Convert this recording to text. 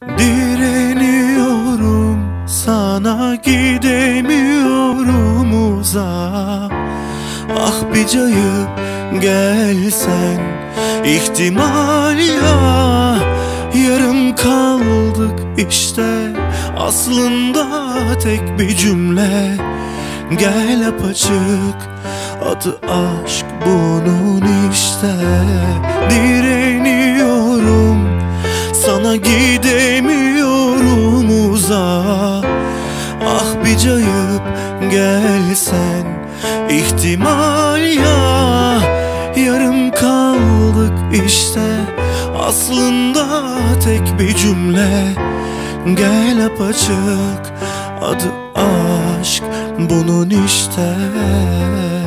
Direniyorum, sana gidemiyorum uzak. Ah bir cayıp gelsen ihtimal ya. Yarım kaldık işte, aslında tek bir cümle. Gel apaçık, adı aşk bunun işte. Direniyorum, sana gidemiyorum uzak. Ah bir cayıp gelsen ihtimal ya. Yarım kaldık işte, aslında tek bir cümle. Gel apaçık, adı aşk bunun işte.